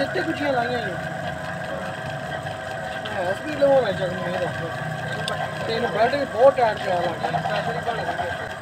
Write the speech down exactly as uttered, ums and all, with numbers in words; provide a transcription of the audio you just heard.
ਇੱਥੇ ਕੁਛੀਆਂ ਲਾਈਆਂ ਹੀ ਹੈ ਸਪੀਡ ਲਵਾਉਣਾ ਚਾਹੀਦਾ ਨਹੀਂ ਦੱਸ ਤੇ ਇਹਨੂੰ ਬੈਟਰੀ ਬਹੁਤ ਟਾਇਰ ਪਿਆ ਲੱਗਦਾ ਪ੍ਰੈਸ਼ਰ ਹੀ ਬਣ ਗਿਆ